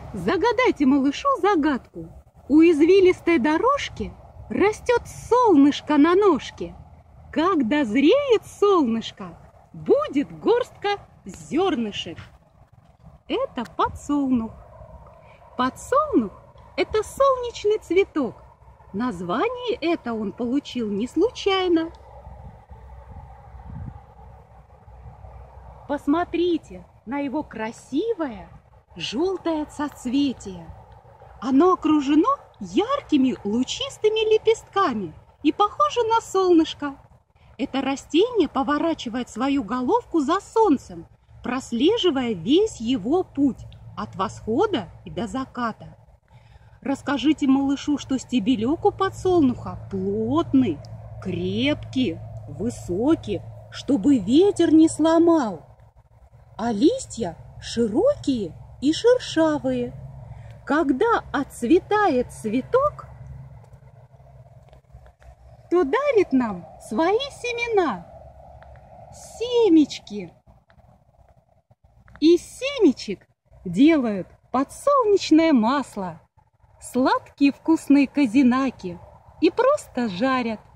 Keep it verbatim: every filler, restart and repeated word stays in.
Загадайте малышу загадку. У извилистой дорожки растет солнышко на ножке. Как дозреет солнышко, будет горстка зернышек. Это подсолнух. Подсолнух – это солнечный цветок. Название это он получил не случайно. Посмотрите на его красивое желтое соцветие. Оно окружено яркими лучистыми лепестками и похоже на солнышко. Это растение поворачивает свою головку за солнцем, прослеживая весь его путь от восхода и до заката. Расскажите малышу, что стебелек у подсолнуха плотный, крепкий, высокий, чтобы ветер не сломал, а листья широкие и шершавые. Когда отцветает цветок, то дарит нам свои семена, семечки. Из семечек делают подсолнечное масло, сладкие вкусные козинаки и просто жарят.